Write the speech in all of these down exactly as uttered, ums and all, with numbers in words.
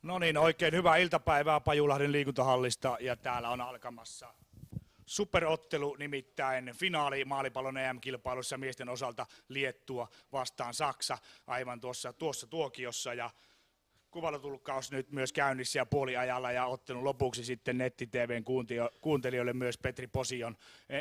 No niin, oikein hyvää iltapäivää Pajulahden liikuntahallista ja täällä on alkamassa superottelu, nimittäin finaali maalipallon E M-kilpailussa miesten osalta Liettua vastaan Saksa aivan tuossa, tuossa tuokiossa ja kuvailutulkkaus nyt myös käynnissä ja puoliajalla ja ottelun lopuksi sitten netti-T V:n kuuntelijoille myös Petri Posion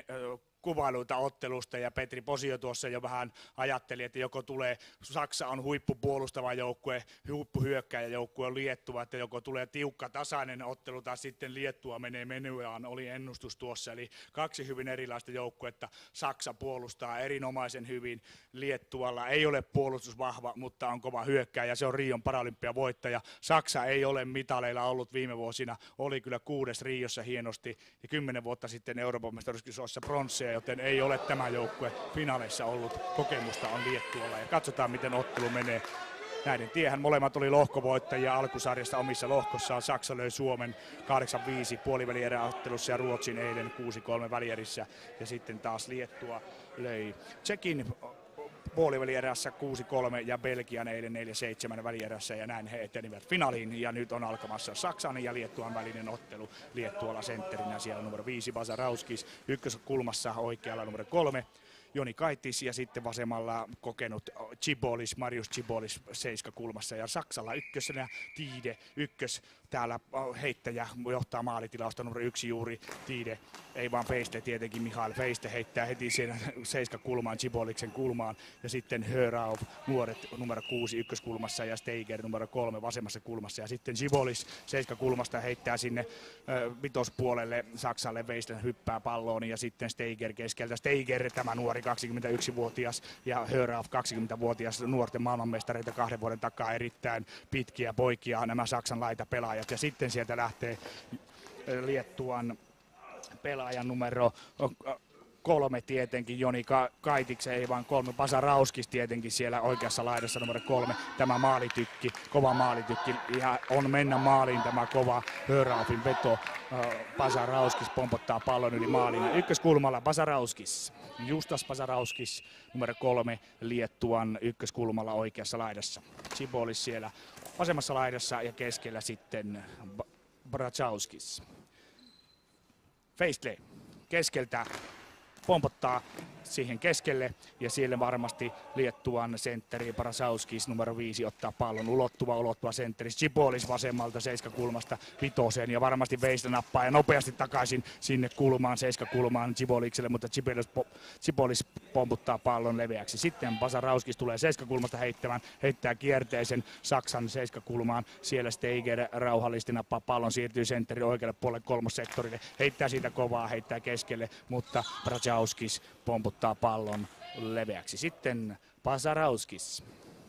kuvailuita ottelusta ja Petri Posio tuossa jo vähän ajatteli, että joko tulee, Saksa on huippupuolustava joukkue, huippuhyökkäjäjoukkue on Liettua, että joko tulee tiukka tasainen ottelu tai sitten Liettua menee menyään, oli ennustus tuossa, eli kaksi hyvin erilaista joukkuetta. Saksa puolustaa erinomaisen hyvin, Liettualla ei ole puolustus vahva, mutta on kova hyökkääjä, se on Rion paralympiavoittaja. Saksa ei ole mitaleilla ollut viime vuosina, oli kyllä kuudes Riossa hienosti ja kymmenen vuotta sitten Euroopan mestaruuskisoissa pronsseja, joten ei ole tämä joukkue finaaleissa ollut. Kokemusta on Liettualla ja katsotaan miten ottelu menee. Näiden tiehän molemmat oli lohkovoittajia alkusarjasta omissa lohkossaan. Saksa löi Suomen kahdeksan viisi puolivälieräottelussa ja Ruotsin eilen kuusi kolme välierissä. Ja sitten taas Liettua löi Tšekin puolivälierässä kuusi kolme ja Belgian eilen neljä seitsemän välierässä ja näin he etenivät finaaliin ja nyt on alkamassa Saksan ja Liettuan välinen ottelu. Liettualla sentterinä siellä numero viisi Bazarauskis, ykköskulmassa oikealla numero kolme Joni Kaitis ja sitten vasemmalla kokenut Chibolis, Marius Chibolis seiskakulmassa ja Saksalla ykkösenä Tiide ykkös täällä heittäjä johtaa maalitilausta numero yksi juuri Tiide, ei vaan Feiste tietenkin, Mihail Feiste heittää heti siinä seiskakulmaan Chiboliksen kulmaan ja sitten Hörauf nuoret numero kuusi ykköskulmassa ja Steiger numero kolme vasemmassa kulmassa ja sitten Chibolis seiskakulmasta heittää sinne ö, vitospuolelle Saksalle, Feiste hyppää palloon ja sitten Steiger keskeltä, Steiger tämä nuori kaksikymmentäyksivuotias ja Hörauf kaksikymmentävuotias nuorten maailmanmestareita kahden vuoden takaa erittäin pitkiä poikia nämä Saksan laitapelaajat ja sitten sieltä lähtee Liettuan pelaajan numero kolme tietenkin, Joni Ka- Kaitiksen, ei vaan kolme, Bazarauskis tietenkin siellä oikeassa laidassa numero kolme, tämä maalitykki, kova maalitykki, ja on mennä maaliin tämä kova Höraufin veto, Bazarauskis pompottaa pallon yli maalin, ykköskulmalla Bazarauskis, Justas Bazarauskis, numero kolme, Liettuan ykköskulmalla oikeassa laidassa, Chibolis siellä vasemmassa laidassa ja keskellä sitten Brachauskis. Feistle keskeltä pompottaa siihen keskelle ja siellä varmasti Liettuan sentteri Brachauskis numero viisi ottaa pallon ulottuva ulottuva sentteri Chibolis vasemmalta seiskakulmasta vitoseen ja varmasti Feistle nappaa ja nopeasti takaisin sinne kulmaan seiskakulmaan Chibolikselle, mutta Chibolis, Chibolis pomputtaa pallon leveäksi. Sitten Bazarauskis tulee seiskakulmasta heittämään, heittää kierteisen Saksan seiskakulmaan, siellä Steiger rauhallisesti nappaa pallon, siirtyy sentterin oikealle puolelle kolmossektorille, heittää siitä kovaa, heittää keskelle, mutta Brachauskis pomputtaa pallon leveäksi. Sitten Bazarauskis.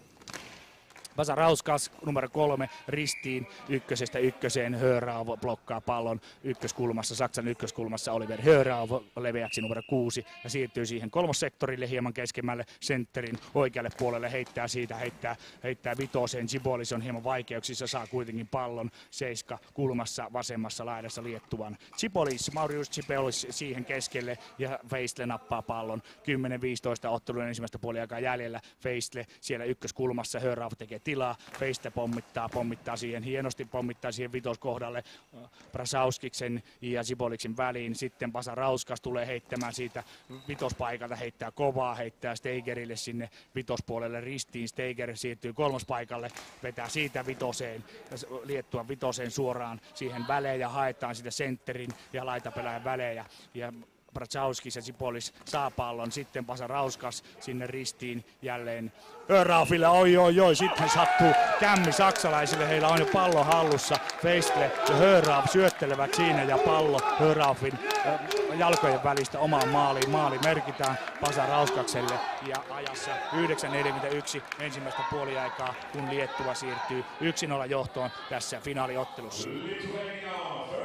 Bazarauskas numero kolme ristiin ykkösestä ykköseen, Hörauf blokkaa pallon ykköskulmassa, Saksan ykköskulmassa Oliver Hörauf leveäksi numero kuusi ja siirtyy siihen kolmossektorille hieman keskemmälle sentterin oikealle puolelle, heittää siitä, heittää, heittää vitoseen, Chibolis on hieman vaikeuksissa, saa kuitenkin pallon seiska kulmassa vasemmassa laidassa Liettuan. Chibolis, Marius Chibolis siihen keskelle ja Feistle nappaa pallon, kymmenen viisitoista ottelun ensimmäistä puoliaikaa jäljellä, Feistle siellä ykköskulmassa, Hörauf tekee tilaa, Feiste pommittaa, pommittaa siihen, hienosti pommittaa siihen vitoskohdalle Brachauskiksen ja Chiboliksen väliin, sitten Bazarauskas tulee heittämään siitä vitospaikalta, heittää kovaa, heittää Steigerille sinne vitospuolelle ristiin, Steiger siirtyy kolmospaikalle, vetää siitä vitoseen, Liettuan vitoseen suoraan siihen väleen ja haetaan sitä sentterin ja laitapelaajan välejä ja Brachauskis ja Chibolis saa pallon, sitten Bazarauskas sinne ristiin jälleen Höraufille, oi oi oi, sitten sattuu kämmi saksalaisille, heillä on jo pallo hallussa, Feistle ja Hörauf syöttelevät siinä ja pallo Höraufin äh, jalkojen välistä omaan maaliin, maali merkitään Bazarauskakselle ja ajassa yhdeksän neljäkymmentäyksi ensimmäistä puoliaikaa, kun Liettua siirtyy yksi nolla johtoon tässä finaaliottelussa.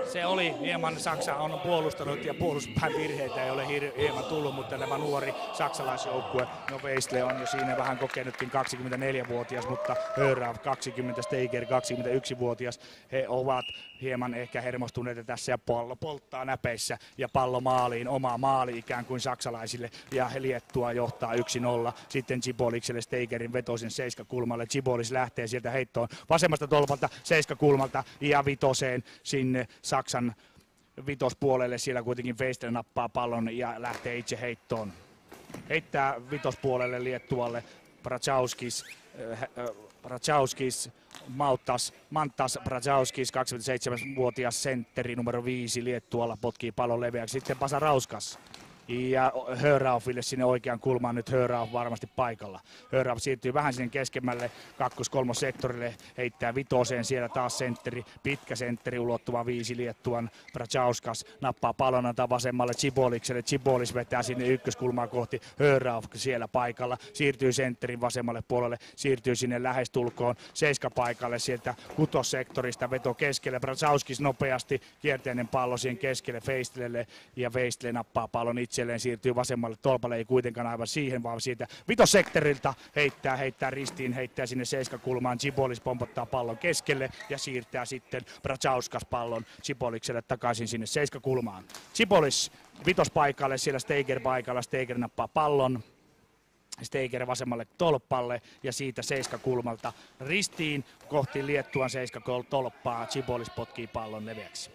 Se oli hieman, Saksa on puolustanut ja puolustuspään virheitä ei ole hieman tullut, mutta tämä nuori saksalaisjoukkue, no Weistle on jo siinä vähän kokenutkin kaksikymmentäneljävuotias, mutta Hörauf kaksikymmentä, Steiger kaksikymmentäyksivuotias. He ovat hieman ehkä hermostuneita tässä ja pallo polttaa näpeissä ja pallo maaliin, oma maali ikään kuin saksalaisille ja Liettua johtaa yksi nolla. Sitten Cibolikselle Steigerin vetosen seiskakulmalle. Cibolis lähtee sieltä heittoon vasemmasta tolpalta seiskakulmalta ja vitoseen sinne Saksan vitospuolelle. Siellä kuitenkin Weistle nappaa pallon ja lähtee itse heittoon. Heittää vitospuolelle Liettualle Bracauskis, äh, äh, Bracauskis, Mauttas, Mantas Bracauskis, kaksikymmentäseitsemänvuotias sentteri numero viisi Liettualla potkii pallon leveäksi. Sitten Pasarauskas. Ja Höraufille sinne oikean kulmaan, nyt Hörauf varmasti paikalla. Hörauf siirtyy vähän sinne keskemmälle kakkos-kolmos sektorille, heittää vitoseen, siellä taas sentteri, pitkä sentteri ulottuva viisi Liettuan. Bracauskas nappaa pallon, antaa vasemmalle Cibolikselle, Cibolis vetää sinne ykköskulmaa kohti, Hörauf siellä paikalla, siirtyy sentterin vasemmalle puolelle, siirtyy sinne lähestulkoon seiskapaikalle sieltä kutossektorista, veto keskelle, Bracauskis nopeasti, kierteinen pallo siihen keskelle Weistlelle ja Weistle nappaa pallon itse. Itselleen siirtyy vasemmalle tolpalle, ei kuitenkaan aivan siihen, vaan siitä vitossektorilta heittää, heittää ristiin, heittää sinne seiskakulmaan. Cibolis pompottaa pallon keskelle ja siirtää sitten Bracauskas pallon Cibolikselle takaisin sinne seiskakulmaan. Cibolis vitospaikalle, siellä Steiger paikalla, Steiger nappaa pallon. Steiger vasemmalle tolpalle ja siitä seiskakulmalta ristiin kohti Liettuan seiskatolppaa. Cibolis potkii pallon leveäksi.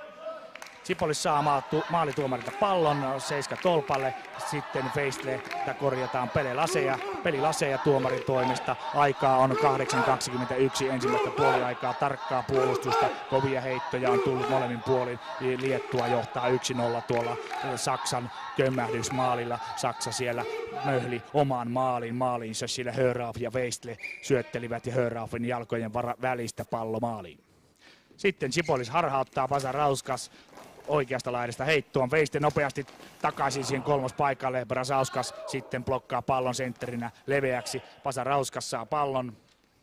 Cibolis saa maalituomarilta pallon seiska tolpalle, sitten Weistle korjataan pelilaseja, pelilaseja tuomarin toimesta. Aikaa on kahdeksan kaksikymmentäyksi ensimmäistä puoliaikaa, tarkkaa puolustusta, kovia heittoja on tullut molemmin puolin. Liettua johtaa yksi nolla tuolla Saksan kömmähdysmaalilla. Saksa siellä möhli oman maalin maaliinsa, sillä Hörauf ja Weistle syöttelivät ja Höraufin jalkojen välistä pallo maaliin. Sitten Cibolis harhauttaa Pasarauskas oikeasta laidasta heittoon. Weistle nopeasti takaisin siihen kolmospaikalle. Bracauskas sitten blokkaa pallon sentterinä leveäksi. Pasarauskas saa pallon.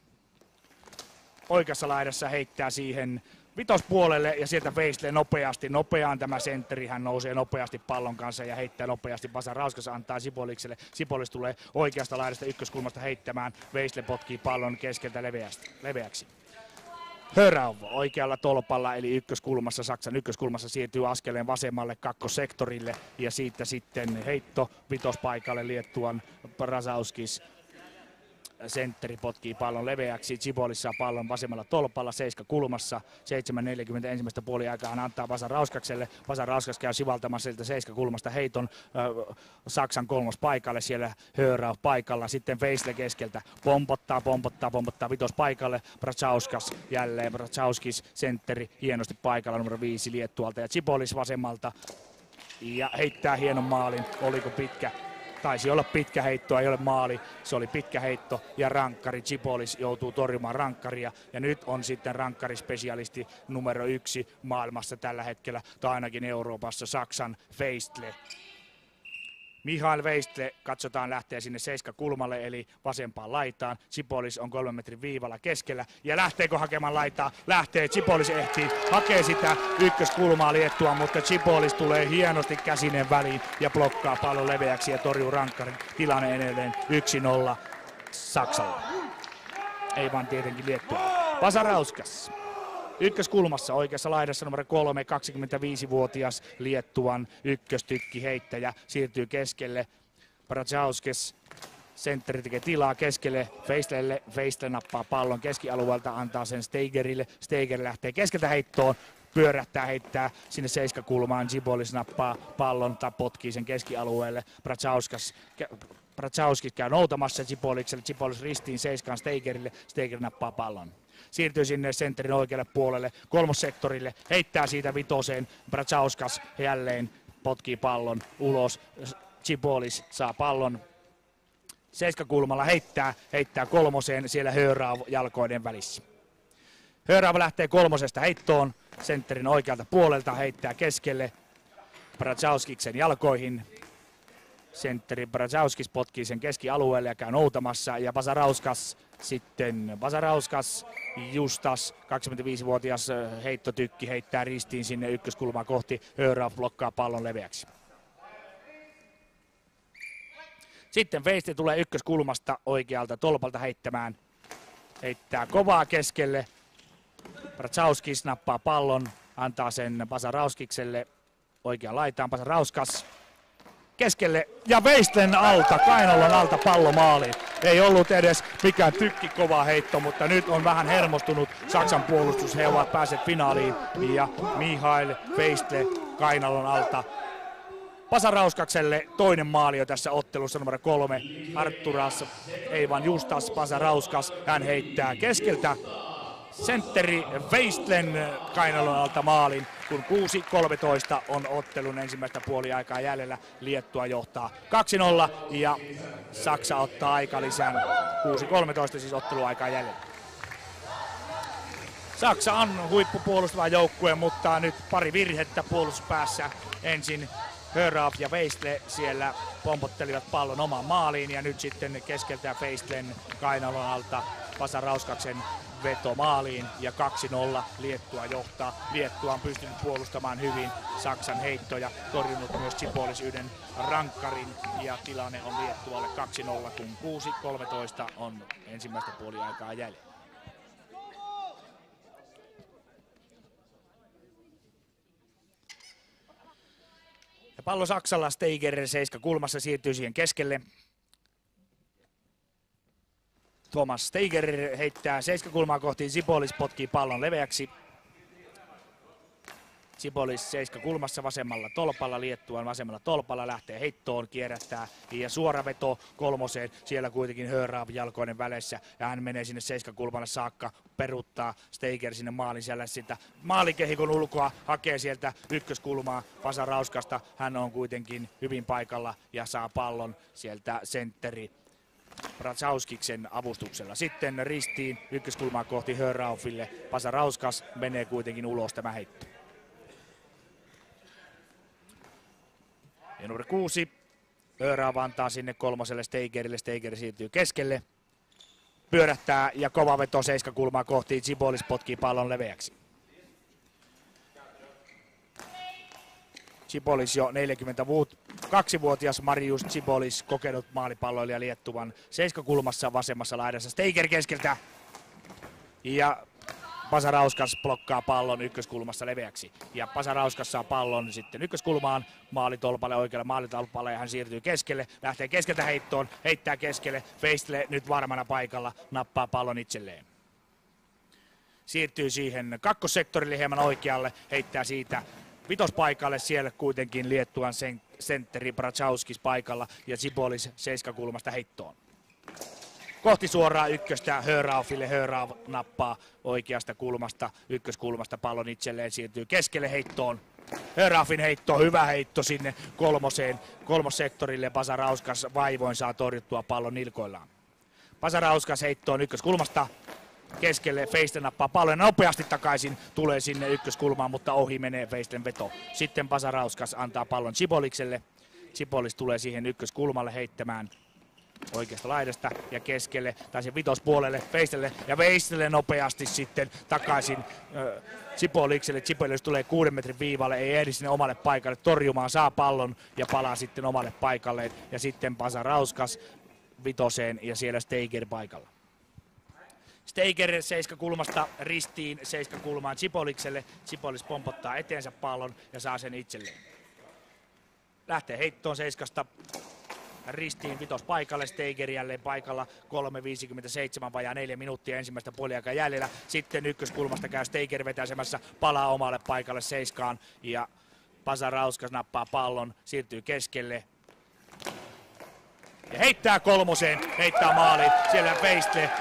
Oikeassa laidassa heittää siihen vitospuolelle ja sieltä Weistle nopeasti, nopeaan tämä sentteri, hän nousee nopeasti pallon kanssa ja heittää nopeasti. Pasarauskas antaa Cibolikselle. Cibolis tulee oikeasta laidasta ykköskulmasta heittämään. Weistle potkii pallon keskeltä leveäksi. Hörauf oikealla tolpalla eli ykköskulmassa, Saksan ykköskulmassa siirtyy askeleen vasemmalle kakkossektorille ja siitä sitten heitto vitospaikalle Liettuan Bracauskis. Sentteri potkii pallon leveäksi, Cibolis saa pallon vasemmalla tolpalla, seiska kulmassa, seitsemän neljäkymmentä ensimmäistä puoliaikaa hän antaa Pasarauskakselle. Pasarauskas käy sivaltamassa sieltä seiska kulmasta heiton äh, Saksan kolmospaikalle, siellä Hörauf paikalla, sitten Weistle keskeltä, pompottaa, pompottaa, pompottaa vitospaikalle, Bracauskas jälleen, Bracauskis sentteri hienosti paikalla numero viisi Liettualta ja Cibolis vasemmalta ja heittää hienon maalin, oliko pitkä? Taisi olla pitkä heitto, ei ole maali, se oli pitkä heitto ja rankkari Cibolis joutuu torjumaan rankkaria ja nyt on sitten rankkarispesialisti numero yksi maailmassa tällä hetkellä tai ainakin Euroopassa, Saksan Weistle. Michael Weistle katsotaan lähtee sinne seiskakulmalle eli vasempaan laitaan. Cibolis on kolmen metrin viivalla keskellä ja lähteekö hakemaan laitaa? Lähtee, Cibolis ehtii, hakee sitä ykköskulmaa Liettua, mutta Cibolis tulee hienosti käsinen väliin ja blokkaa pallon leveäksi ja torjuu rankkarin. Tilanne edelleen yksi nolla Saksalla. Ei vaan tietenkin Liettua. Pasarauskas. Ykköskulmassa oikeassa laidassa numero kolme, kaksikymmentäviisivuotias Liettuan ykköstykki heittäjä siirtyy keskelle. Bracauskis sentteri tekee tilaa keskelle Weistlelle. Weistle nappaa pallon keskialueelta, antaa sen Steigerille. Steiger lähtee keskeltä heittoon. Pyörähtää, heittää sinne seiskakulmaan. Cibolis nappaa pallon tai potkii sen keskialueelle. Bracauskas Bracauskis käy noutamassa Cibolikselle. Cibolis ristiin seiskaan Steigerille. Steiger nappaa pallon. Siirtyy sinne sentterin oikealle puolelle, kolmossektorille, heittää siitä vitoseen. Bracauskas jälleen potkii pallon ulos. Cibolis saa pallon. Seiskakulmalla heittää, heittää kolmoseen, siellä Hörauf jalkoiden välissä. Hörauf lähtee kolmosesta heittoon, sentterin oikealta puolelta heittää keskelle Bracauskiksen jalkoihin. sentteri Brazauskis potkii sen keskialueelle ja käy noutamassa. Ja Basarauskas sitten, Basarauskas, Justas, kaksikymmentäviisivuotias heittotykki, heittää ristiin sinne ykköskulmaa kohti. Hörauf blokkaa pallon leveäksi. Sitten Veiste tulee ykköskulmasta oikealta tolpalta heittämään. Heittää kovaa keskelle. Brazauskis nappaa pallon, antaa sen Basarauskikselle oikeaan laitaan. Basarauskas keskelle ja Veistlen alta, Kainalon alta pallo maaliin. Ei ollut edes mikään tykki kova heitto, mutta nyt on vähän hermostunut Saksan puolustus. He ovat päässeet finaaliin ja Mihail Veistle Kainalon alta. Basarauskakselle toinen maali jo tässä ottelussa, numero kolme. Arturas, ei vaan Justas Basarauskas, hän heittää keskeltä. Sentteri Veistlen Kainalon alta maalin, kun kuusi kolmetoista on ottelun ensimmäistä puoliaikaa jäljellä. Liettua johtaa kaksi nolla ja Saksa ottaa aikalisän. kuusi kolmetoista siis otteluaikaa jäljellä. Saksa on huippupuolustava joukkue, mutta nyt pari virhettä puolustuspäässä. Ensin Hörauf ja Veistle siellä pompottelivat pallon omaan maaliin ja nyt sitten keskeltä Veistlen Kainalon alta Basarauskaksen veto maaliin ja kaksi nolla Liettua johtaa. Liettua on pystynyt puolustamaan hyvin Saksan heittoja, torjunut myös Tsipolis yhden rankkarin ja tilanne on Liettualle kaksi nolla, kun kuusi kolmetoista on ensimmäistä puoliaikaa jäljellä. Ja pallo Saksalla, Steiger seiska kulmassa siirtyy siihen keskelle. Thomas Steiger heittää seiskakulmaa kohti, Tsipolis potkii pallon leveäksi. Tsipolis seiskakulmassa vasemmalla tolpalla, Liettuan vasemmalla tolpalla, lähtee heittoon, kierrättää ja suora veto kolmoseen. Siellä kuitenkin Hörauf jalkoinen välissä ja hän menee sinne seiskakulmalle saakka, peruuttaa Steiger sinne maalin siellä sitä maalikehikon ulkoa, hakee sieltä ykköskulmaa Basarauskasta. Hän on kuitenkin hyvin paikalla ja saa pallon sieltä sentteri Brazauskiksen avustuksella. Sitten ristiin ykköskulmaa kohti Höraufille. Basarauskas menee kuitenkin ulos tämä heitto. Ja numero kuusi. Hörauf antaa sinne kolmoselle Steigerille. Steiger siirtyy keskelle. Pyörähtää ja kova veto seiskakulmaa kohti. Tsipolis potkii pallon leveäksi. Tsipolis jo neljäkymmentäkaksivuotias Marius Tsipolis, kokenut maalipalloilija Liettuan seiskakulmassa vasemmassa laidassa. Steiger keskeltä ja Basarauskas blokkaa pallon ykköskulmassa leveäksi. Ja Basarauskas saa pallon sitten ykköskulmaan, maalitolpalle oikealle maalitolpalle ja hän siirtyy keskelle. Lähtee keskeltä heittoon, heittää keskelle. Veistle nyt varmana paikalla, nappaa pallon itselleen. Siirtyy siihen kakkossektorille hieman oikealle, heittää siitä vitospaikalle, siellä kuitenkin Liettuan sen, sentteri Brazauskis paikalla ja Tsipolis seiskakulmasta heittoon. Kohti suoraa ykköstä Höraufille, Hörauf nappaa oikeasta kulmasta, ykköskulmasta pallon itselleen, siirtyy keskelle heittoon. Höraufin heitto, hyvä heitto sinne kolmoseen, kolmossektorille, Basarauskas vaivoin saa torjuttua pallon nilkoillaan. Basarauskas heittoon ykköskulmasta. Keskelle, Veistle nappaa pallon nopeasti takaisin, tulee sinne ykköskulmaan, mutta ohi menee Veistlen veto. Sitten Basarauskas antaa pallon Tsipolikselle. Tsipolis tulee siihen ykköskulmalle heittämään oikeasta laidasta ja keskelle, tai sen vitospuolelle Veistlelle, ja Veistlelle nopeasti sitten takaisin äh, Tsipolikselle. Tsipolis tulee kuuden metrin viivalle, ei ehdi sinne omalle paikalle torjumaan, saa pallon ja palaa sitten omalle paikalleen, ja sitten Basarauskas vitoseen ja siellä Steiger paikalla. Steiger seiskakulmasta ristiin seiskakulmaan Tsipolikselle. Tsipolis pompottaa eteensä pallon ja saa sen itselleen. Lähtee heittoon seiskasta ristiin vitospaikalle. Steiger jälleen paikalla. kolme viisikymmentäseitsemän vajaa neljä minuuttia ensimmäistä puoliaikaa jäljellä. Sitten ykköskulmasta käy Steiger vetäsemässä, palaa omalle paikalle seiskaan ja Basarauskas nappaa pallon, siirtyy keskelle. Ja heittää kolmoseen, heittää maaliin. Siellä Veistle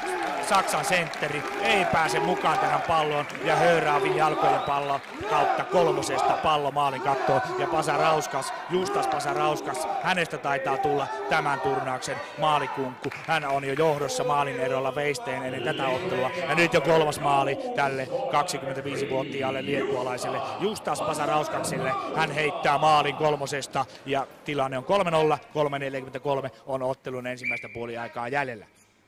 Saksan sentteri ei pääse mukaan tähän palloon ja Höraavin jalkojen pallo kautta kolmosesta pallo maalin kattoon ja Pasarauskas, Justas Pasarauskas, hänestä taitaa tulla tämän turnauksen maalikunkku. Hän on jo johdossa maalin erolla veisteen ennen tätä ottelua ja nyt jo kolmas maali tälle kaksikymmentäviisivuotiaalle liettualaiselle Justas Pasarauskakselle. Hän heittää maalin kolmosesta ja tilanne on kolme nolla, kolme neljäkymmentäkolme on ottelun ensimmäistä puoliaikaa jäljellä.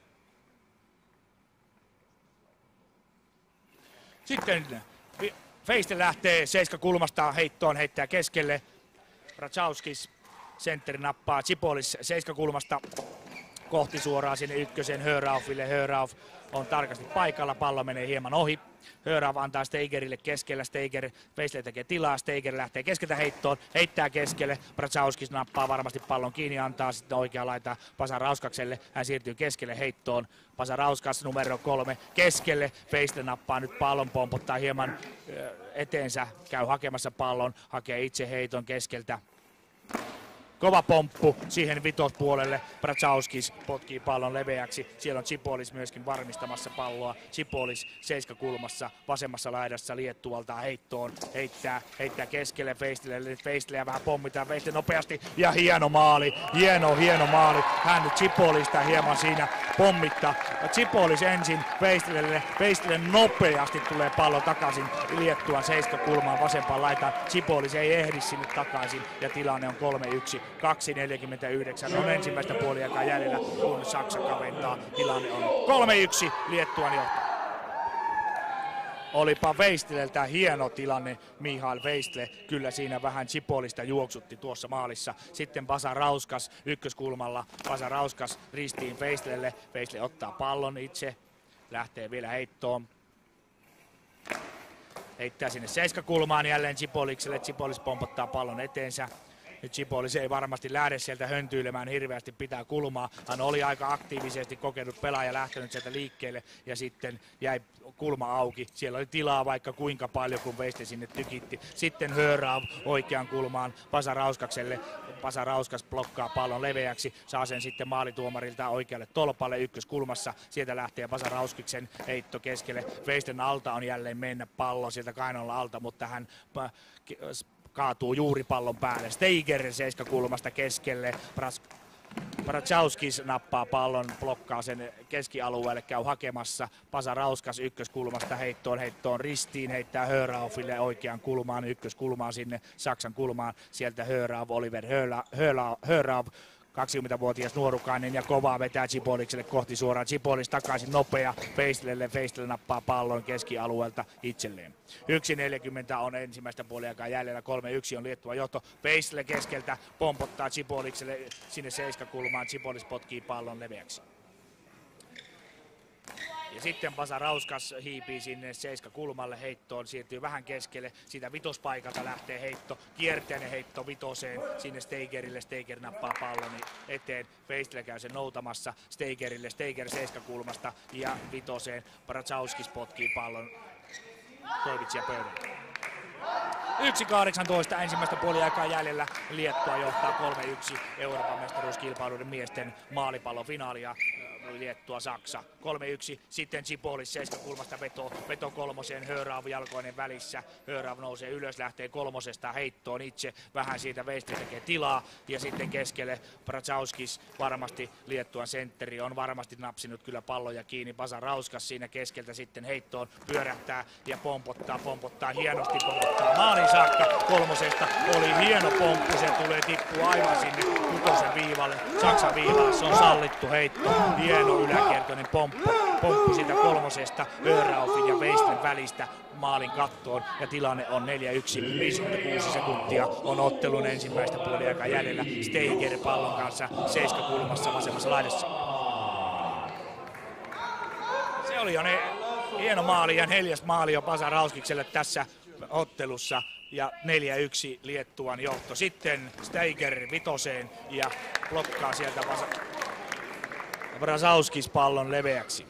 Sitten Feistel lähtee seiskakulmasta heittoon, heittää keskelle. Brazauskas sentteri nappaa Tsipolis seiskakulmasta kohti suoraan sinne ykkösen Höraufille. Hörauf on tarkasti paikalla, pallo menee hieman ohi. Hörauf antaa Steigerille keskellä, Steiger, Feistel tekee tilaa, Steiger lähtee keskeltä heittoon, heittää keskelle, Brazauskas nappaa varmasti pallon kiinni, antaa sitten oikea laita Pasarauskakselle, hän siirtyy keskelle heittoon, Pasarauskas numero kolme keskelle, Feistel nappaa nyt pallon, pompottaa hieman eteensä, käy hakemassa pallon, hakee itse heiton keskeltä. Kova pomppu siihen vitospuolelle, Brazauskas potkii pallon leveäksi, siellä on Tsipolis myöskin varmistamassa palloa, Tsipolis seiskakulmassa, vasemmassa laidassa Liettualta heittoon, heittää, heittää keskelle Feistelille, Feisteliä vähän pommitaan, Feistel nopeasti ja hieno maali, hieno hieno maali, hän nyt Tsipolista hieman siinä pommittaa, Tsipolis ensin Feistelille, Feistelille nopeasti tulee pallo takaisin Liettuan seiskakulmaan vasempaan laitaan, Tsipolis ei ehdi sinne takaisin ja tilanne on kolme yksi. kaksi neljäkymmentäyhdeksän on ensimmäistä puoliaikaa jäljellä, kun Saksa kaventaa. Tilanne on kolme yksi, Liettuan johto. Olipa Feisteleltä hieno tilanne, Mihail Feistel kyllä siinä vähän Tsipolista juoksutti tuossa maalissa. Sitten Pasarauskas ykköskulmalla, Pasarauskas ristiin Feistelelle, Feistel ottaa pallon itse, lähtee vielä heittoon. Heittää sinne seiskakulmaan jälleen Tsipolikselle, Tsipolis pompottaa pallon eteensä. Nyt Tsipolis ei varmasti lähde sieltä höntyilemään hirveästi, pitää kulmaa. Hän oli aika aktiivisesti kokenut pelaaja, lähtenyt sieltä liikkeelle ja sitten jäi kulma auki. Siellä oli tilaa vaikka kuinka paljon, kun Feistel sinne tykitti. Sitten Hörav oikean kulmaan Pasarauskakselle. Pasarauskas blokkaa pallon leveäksi, saa sen sitten maalituomarilta oikealle tolpalle ykköskulmassa. Sieltä lähtee Pasarauskiksen heitto keskelle. Feistelin alta on jälleen mennä pallo sieltä kainolla alta, mutta hän kaatuu juuri pallon päälle. Steiger seiskakulmasta keskelle. Brazauskas nappaa pallon, blokkaa sen keskialueelle, käy hakemassa. Pasarauskas ykköskulmasta heittoon, heittoon ristiin, heittää Höraufille oikean kulmaan, ykköskulmaan sinne Saksan kulmaan. Sieltä Hörauf, Oliver Hörauf, kaksikymmentävuotias nuorukainen ja kovaa vetää Tsipolikselle kohti suoraan. Tsipolis takaisin nopea Feistelelle. Feistel nappaa pallon keskialueelta itselleen. yksi neljäkymmentä on ensimmäistä puoliaikaa jäljellä. kolme yksi on Liettuan johto. Feistel keskeltä pompottaa Tsipolikselle sinne seiskakulmaan. Tsipolis potkii pallon leveäksi. Ja sitten Pasarauskas hiipii sinne seiskakulmalle heittoon, siirtyy vähän keskelle, siitä vitospaikalta lähtee heitto, kierteinen heitto vitoseen sinne Steigerille, Steiger nappaa pallon eteen, Feistel käy sen noutamassa Steigerille, Steiger seiskakulmasta ja vitoseen, Brazauskas potkii pallon Toivitsia pöydälle. yksi kahdeksantoista ensimmäistä puoliaikaa jäljellä, Liettua johtaa kolme yksi Euroopan mestaruuskilpailuiden miesten maalipallofinaalia. Liettua Saksa. kolme yksi, sitten Tsipolis seiskakulmasta veto, veto kolmoseen, Hörav jalkoinen välissä. Hörav nousee ylös, lähtee kolmosesta heittoon itse, vähän siitä Feistel tekee tilaa ja sitten keskelle Brazauskas, varmasti Liettuan sentteri, on varmasti napsinut kyllä palloja kiinni. Pasarauskas siinä keskeltä sitten heittoon, pyörähtää ja pompottaa, pompottaa hienosti, pompottaa maalin saakka kolmosesta. Oli hieno pomppu, se tulee tippua aivan sinne kutosen viivalle, Saksan viivalle, se on sallittu heitto. Hieno yläkertoinen pomppu, pomppu siitä kolmosesta Höraufin ja Feistelin välistä maalin kattoon ja tilanne on neljä yksi, viisikymmentäkuusi sekuntia on ottelun ensimmäistä puoliaikaa jäljellä. Steiger pallon kanssa seiskakulmassa vasemmassa laidassa. Se oli jo ne hieno maali ja neljäs maali jo Pasarauskikselle tässä ottelussa. Ja neljä yksi Liettuan johto. Sitten Steiger vitoseen ja blokkaa sieltä vasa- Brazauskas pallon leveäksi.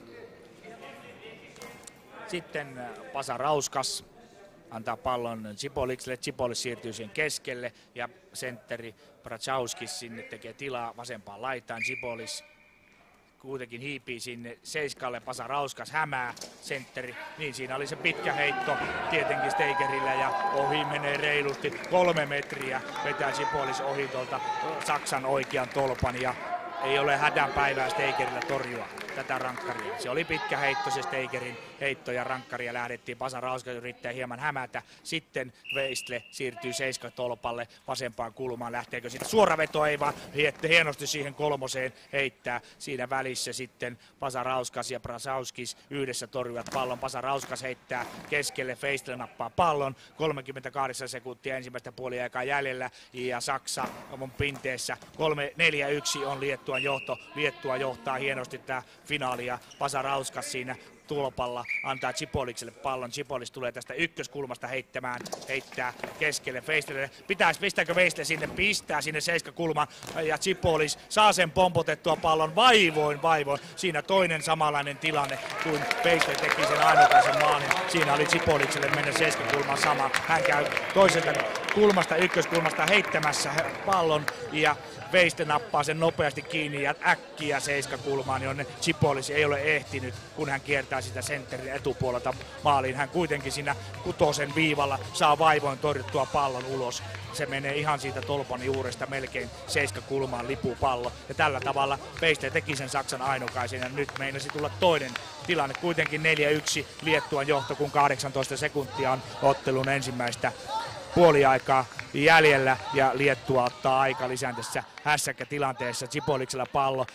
Sitten Pasarauskas antaa pallon Tsipolikselle. Tsipolis siirtyy siihen keskelle ja sentteri Brazauskas sinne tekee tilaa vasempaan laitaan. Tsipolis kuitenkin hiipii sinne seiskalle, Pasa Rauskas hämää, sentteri, niin siinä oli se pitkä heitto tietenkin Steigerillä ja ohi menee reilusti kolme metriä, vetää Chipolis ohi tuolta Saksan oikean tolpan ja ei ole hädän päivää Steigerillä torjua tätä rankkaria. Se oli pitkä heitto, se Steigerin heitto ja rankkaria lähdettiin. Pasa Rauskas yrittää hieman hämätä. Sitten Weistle siirtyy seiskatolpalle vasempaan kulmaan. Lähteekö siitä? Suora veto ei vaan hienosti siihen kolmoseen heittää. Siinä välissä sitten Pasa Rauskas ja Brasauskis yhdessä torjuvat pallon. Pasa Rauskas heittää keskelle, Weistle nappaa pallon. kolmekymmentäkahdeksan sekuntia ensimmäistä puoliaikaa jäljellä ja Saksa on pinteessä. kolme neljä yksi on Liettuan johto. Liettua johtaa hienosti tää finaalia. Pasa Rauskas siinä tulpalla antaa Chipolikselle pallon. Chipolis tulee tästä ykköskulmasta heittämään, heittää keskelle Weistlelle. Pitäis, pistääkö Weistle sinne? Pistää sinne seiskakulmaan ja Chipolis saa sen pompotettua pallon vaivoin vaivoin. Siinä toinen samanlainen tilanne kuin Weistle teki sen ainokaisen maalin. Siinä oli Chipolikselle mennä seiskakulmaan sama. Hän käy toiselta kulmasta, ykköskulmasta heittämässä pallon ja Weistle nappaa sen nopeasti kiinni ja äkkiä seiskakulmaan, jonne Chipolis ei ole ehtinyt, kun hän kiertää sitä sentterin etupuolelta maaliin. Hän kuitenkin siinä kutosen viivalla saa vaivoin torjuttua pallon ulos. Se menee ihan siitä tolpan juuresta melkein seiskakulmaan lipupallo. Ja tällä tavalla Weistle teki sen Saksan ainokaisen ja nyt meinasi tulla toinen tilanne. Kuitenkin neljä yksi Liettuan johto, kun kahdeksantoista sekuntia on ottelun ensimmäistä puoliaikaa jäljellä ja Liettua ottaa aika lisään tässä hässäkkätilanteessa. Chipoliksella pallo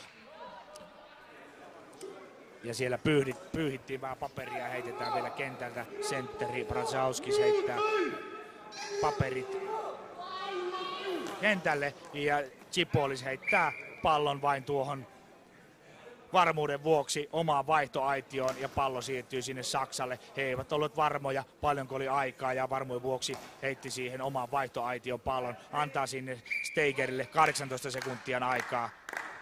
ja siellä pyyhit, pyyhittiin vähän paperia ja heitetään vielä kentältä. Sentteri Brasauskis heittää paperit kentälle ja Chipolis heittää pallon vain tuohon varmuuden vuoksi omaan vaihtoaitioon ja pallo siirtyy sinne Saksalle. He eivät olleet varmoja paljonko oli aikaa ja varmuuden vuoksi heitti siihen omaan vaihtoaition pallon. Antaa sinne Steigerille kahdeksantoista sekuntia aikaa.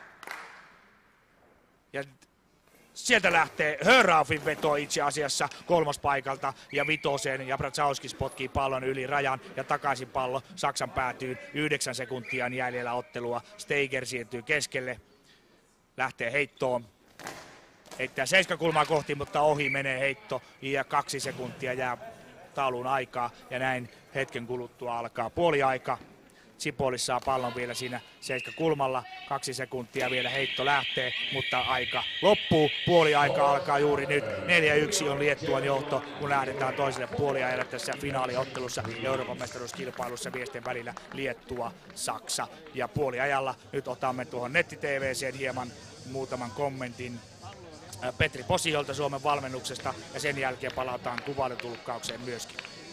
Ja sieltä lähtee Höraufin veto itse asiassa kolmospaikalta ja vitoseen ja Brasauskis potkii pallon yli rajan ja takaisin pallo Saksan päätyy. Yhdeksän sekuntia jäljellä ottelua. Steiger siirtyy keskelle. Lähtee heittoon. Heittää seiskakulmaa kohti, mutta ohi menee heitto ja kaksi sekuntia jää taulun aikaa ja näin hetken kuluttua alkaa puoliaika. Chipolis saa pallon vielä siinä seiskakulmalla. Kaksi sekuntia vielä heitto lähtee, mutta aika loppuu. Puoliaika alkaa juuri nyt. neljä yksi on Liettuan johto, kun lähdetään toiselle puoliajalle tässä finaaliottelussa Euroopan mestaruuskilpailussa miesten välillä Liettua, Saksa. Ja puoliajalla nyt otamme tuohon netti-tv:seen hieman muutaman kommentin Petri Posiolta Suomen valmennuksesta ja sen jälkeen palataan kuvailutulkkaukseen myöskin.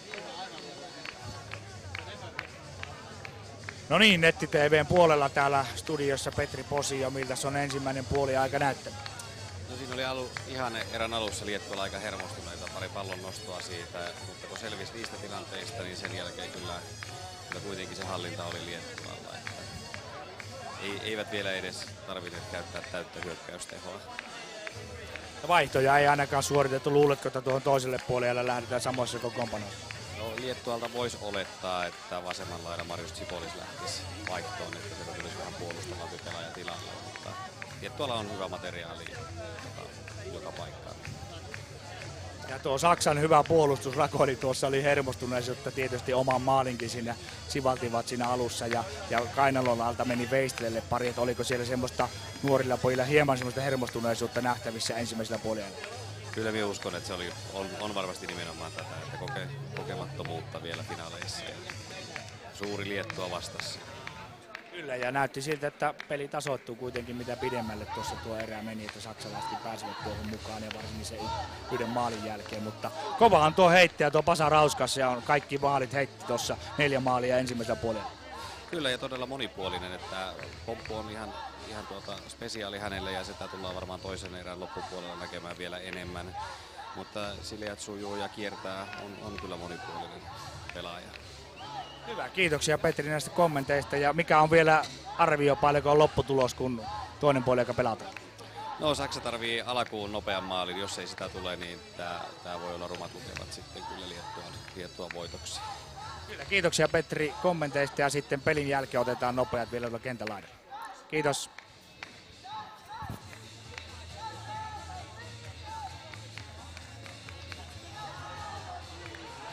No niin, netti-tv:n puolella täällä studiossa Petri Posio, miltä se on ensimmäinen puoliaika näyttänyt? No siinä oli alu, ihan erän alussa Liettualla aika hermostuneita, pari pallon nostoa siitä, mutta kun selvisi niistä tilanteista, niin sen jälkeen kyllä, kyllä kuitenkin se hallinta oli Liettualla. Että ei, eivät vielä edes tarvinneet käyttää täyttä hyökkäystehoa. Vaihtoja ei ainakaan suoritettu. Luuletko, että tuohon toiselle puolelle lähdetään samoissa kokoonpanoissa? No, Liettualta voisi olettaa, että vasemman laidan Marius Chipolis lähtisi vaihtoon, että sieltä tulisi vähän puolustavampi pelaaja tilalle, mutta Liettualla on hyvä materiaali joka, joka paikkaan. Ja tuo Saksan hyvä puolustusrakodi tuossa oli hermostuneisuutta tietysti oman maalinkin siinä sivaltivat siinä alussa ja, ja Kainalon alta meni Weistlelle pari, että oliko siellä semmoista nuorilla pojilla hieman semmoista hermostuneisuutta nähtävissä ensimmäisellä puolella? Kyllä minä uskon, että se oli, on, on varmasti nimenomaan tätä, että koke, kokemattomuutta vielä finaaleissa ja suuri Liettua vastassa. Kyllä, ja näytti siltä, että peli tasoittuu kuitenkin mitä pidemmälle tuossa tuo erä meni, että saksalaiset pääsivät tuohon mukaan ja varsinkin se yhden maalin jälkeen. Mutta kovahan tuo heittäjä, tuo Pasa Rauskas, ja on kaikki maalit heitti tuossa neljä maalia ensimmäisellä puolella. Kyllä, ja todella monipuolinen, että pomppu on ihan, ihan tuota spesiaali hänelle ja sitä tullaan varmaan toisen erän loppupuolella näkemään vielä enemmän. Mutta Siljat sujuu ja kiertää, on, on kyllä monipuolinen pelaaja. Hyvä, kiitoksia Petri näistä kommenteista. Ja mikä on vielä arvio, paljonko on lopputulos, kun toinen puoli aika pelataan? No Saksa tarvii alkuun nopean maalin, jos ei sitä tule, niin tämä voi olla rumat lukemat sitten kyllä Liettuan, Liettuan voitoksi. Kyllä, kiitoksia Petri kommenteista ja sitten pelin jälkeen otetaan nopeat vielä tuolla kentällä. Kiitos.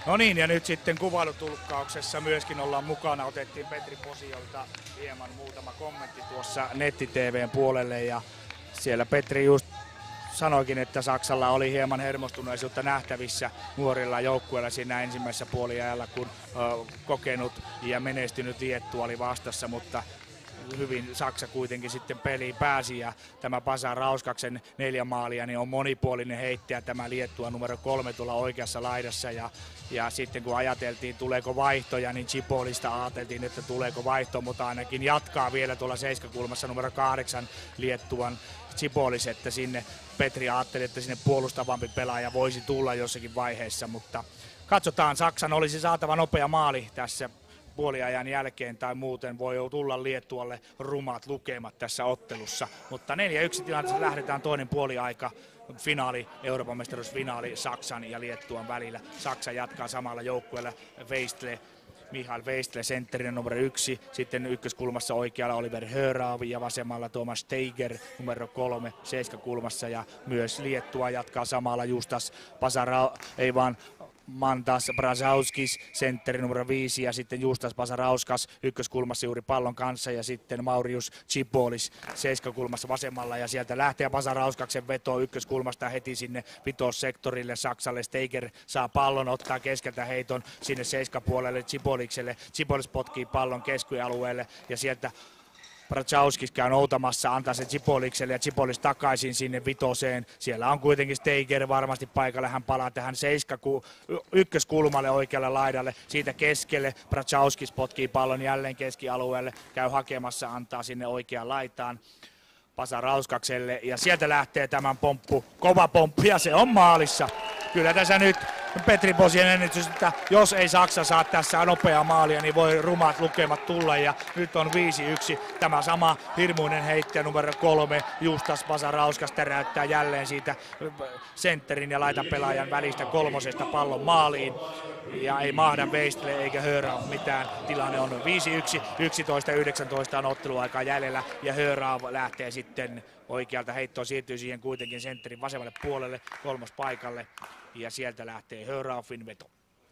No niin, ja nyt sitten kuvailutulkkauksessa myöskin ollaan mukana. Otettiin Petri Posiolta hieman muutama kommentti tuossa netti-tv:n puolelle, ja siellä Petri just sanoikin, että Saksalla oli hieman hermostuneisuutta nähtävissä nuorilla joukkueilla siinä ensimmäisessä puoliajalla, kun ö, kokenut ja menestynyt Liettua oli vastassa, mutta hyvin Saksa kuitenkin sitten peliin pääsi, ja tämä Pasa Rauskaksen neljä maalia niin on monipuolinen heittäjä, tämä Liettua numero kolme tuolla oikeassa laidassa, ja, ja sitten kun ajateltiin tuleeko vaihtoja, niin Chipolista ajateltiin, että tuleeko vaihto, mutta ainakin jatkaa vielä tuolla seiskakulmassa numero kahdeksan Liettuan Chipolis, että sinne Petri ajatteli, että sinne puolustavampi pelaaja voisi tulla jossakin vaiheessa, mutta katsotaan, Saksan olisi saatava nopea maali tässä puoliajan jälkeen tai muuten voi tulla Liettualle rumat lukemat tässä ottelussa, mutta neljä yksi tilanteessa lähdetään toinen puoliaika, finaali, Euroopan mestaruusfinaali Saksan ja Liettuan välillä. Saksa jatkaa samalla joukkueella, Weistle, Mihail Weistle sentterinen numero yksi, sitten ykköskulmassa oikealla Oliver Hörav ja vasemmalla Thomas Steiger numero kolme seiskakulmassa, ja myös Liettua jatkaa samalla Justas Pasara, ei vaan Mantas Brazauskis, sentteri numero viisi, ja sitten Justas Pasarauskas ykköskulmassa juuri pallon kanssa, ja sitten Maurius Chipolis seiskakulmassa vasemmalla, ja sieltä lähtee Pasarauskaksen veto ykköskulmasta heti sinne vitossektorille Saksalle. Steiger saa pallon, ottaa keskeltä heiton sinne seiskapuolelle Chipolikselle. Chipolis potkii pallon keskialueelle, ja sieltä Brachauskis käy noutamassa, antaa sen Chipolikselle ja Chipolis takaisin sinne vitoseen. Siellä on kuitenkin Steiger varmasti paikalla, hän palaa tähän seiskaku ykköskulmalle oikealle laidalle, siitä keskelle. Brachauskis potkii pallon jälleen keskialueelle, käy hakemassa, antaa sinne oikeaan laitaan Pasa Rauskakselle, ja sieltä lähtee tämän pomppu, kova pomppu, ja se on maalissa. Kyllä tässä nyt Petri Posien ennätys, että jos ei Saksa saa tässä nopeaa maalia, niin voi rumat lukemat tulla, ja nyt on viisi yksi. Tämä sama hirmuinen heittäjä numero kolme, Justas Pasa Rauskas täräyttää jälleen siitä sentterin ja laitapelaajan välistä kolmosesta pallon maaliin. Ja ei mahda Weistle eikä Hörav mitään. Tilanne on viisi yksi, yksitoista yhdeksäntoista on otteluaikaa jäljellä, ja Hörav lähtee sitten oikealta heittoon, siirtyy siihen kuitenkin sentterin vasemmalle puolelle kolmospaikalle, ja sieltä lähtee Höravin veto.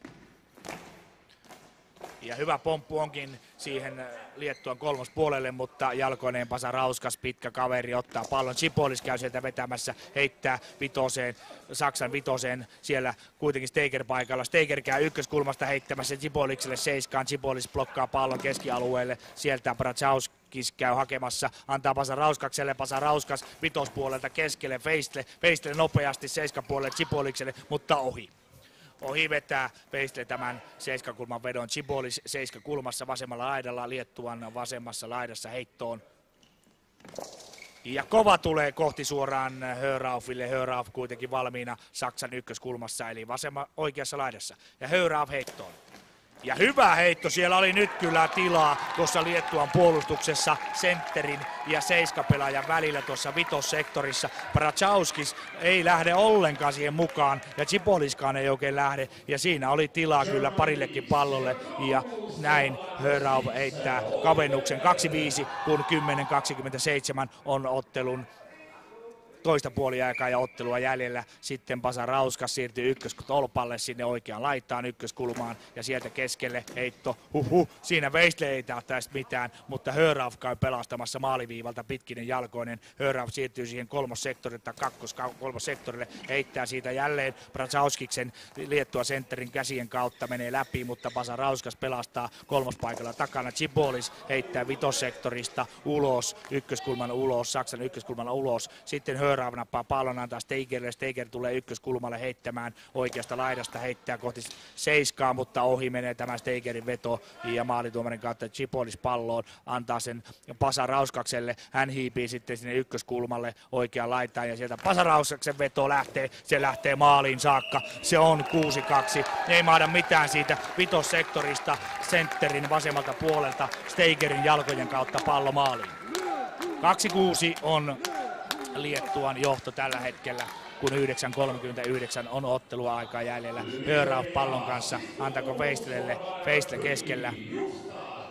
Ja hyvä pomppu onkin siihen Liettuan kolmospuolelle, mutta jalkoineen Pasa Rauskas, pitkä kaveri, ottaa pallon. Chipolis käy sieltä vetämässä, heittää vitoseen, Saksan vitoseen, siellä kuitenkin Steiger paikalla. Steiger käy ykköskulmasta heittämässä Chipolikselle seiskaan, Chipolis blokkaa pallon keskialueelle, sieltä Brachauskis käy hakemassa, antaa Pasa Rauskakselle, Pasa Rauskas vitospuolelta keskelle, Weistle, Weistle nopeasti seiskapuolelle Chipolikselle, mutta ohi. Ohi vetää Weistle tämän seiskakulman vedon. Chipolis seiskakulmassa vasemmalla laidalla, Liettuan vasemmassa laidassa heittoon. Ja kova tulee kohti suoraan Höraville. Hörav kuitenkin valmiina Saksan ykköskulmassa, eli vasemma oikeassa laidassa. Ja Hörav heittoon. Ja hyvä heitto, siellä oli nyt kyllä tilaa tuossa Liettuan puolustuksessa sentterin ja seiskapelaajan välillä tuossa vitossektorissa. Brachauskis ei lähde ollenkaan siihen mukaan ja Chipoliskaan ei oikein lähde, ja siinä oli tilaa kyllä parillekin pallolle, ja näin Hörav heittää kavennuksen kaksi viisi, kun kymmenen kaksikymmentäseitsemän on ottelun toista puoliaikaa ja ottelua jäljellä. Sitten Pasa Rauskas siirtyy ykköstolpalle sinne oikeaan laitaan ykköskulmaan, ja sieltä keskelle heitto. Huhhuh, siinä Weistle ei tästä mitään, mutta Hörav käy pelastamassa maaliviivalta pitkinen jalkoinen. Hörav siirtyy siihen kolmossektorille tai kakkos kolmossektorille, heittää siitä jälleen Brachauskiksen Liettua sentterin käsien kautta, menee läpi, mutta Pasa Rauskas pelastaa kolmospaikalla takana. Chipolis heittää vitossektorista ulos, ykköskulman ulos, Saksan ykköskulman ulos. Sitten Hörav nappaa pallon, antaa Steigerille. Steiger tulee ykköskulmalle heittämään oikeasta laidasta, heittää kohti seiskaa, mutta ohi menee tämä Steigerin veto, ja maalituomarin kautta Chipolis palloon, antaa sen Pasa Rauskakselle. Hän hiipii sitten sinne ykköskulmalle oikeaan laitaan, ja sieltä Pasa Rauskaksen veto lähtee, se lähtee maaliin saakka. Se on kuusi kaksi, ei mahda mitään siitä vitossektorista sentterin vasemmalta puolelta Steigerin jalkojen kautta pallo maaliin. kaksi kuusi on Liettuan johto tällä hetkellä, kun yhdeksän kolmekymmentäyhdeksän on ottelua aikaa jäljellä. Hörav pallon kanssa, antako Weistlelle, Weistle keskellä.